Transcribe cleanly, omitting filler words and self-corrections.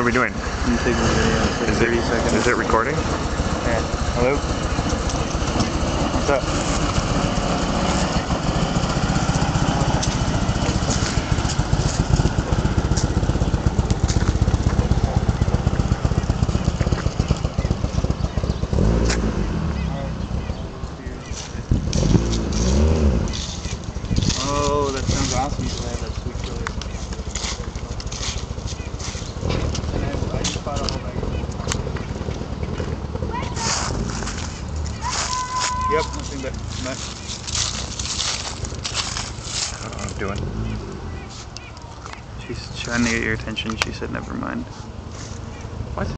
we doing? I'm taking a video. It's like 30 seconds. Is it recording? Yeah. Hello? What's up? Oh, that sounds awesome. You should have that sweet chili. And I just bought a whole bag of Yep, nothing but I don't know what I'm doing. She's trying to get your attention. She said, never mind.